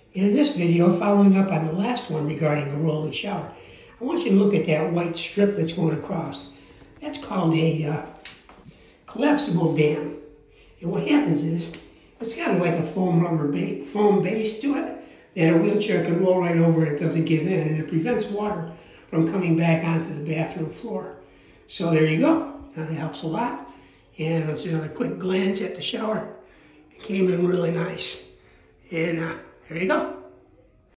In this video, following up on the last one regarding a rolling shower, I want you to look at that white strip that's going across. That's called a collapsible dam. And what happens is, it's kind of like a foam base to it that a wheelchair can roll right over and it doesn't give in, and it prevents water from coming back onto the bathroom floor. So there you go. That helps a lot. And let's do another quick glance at the shower. It came in really nice. And there you go.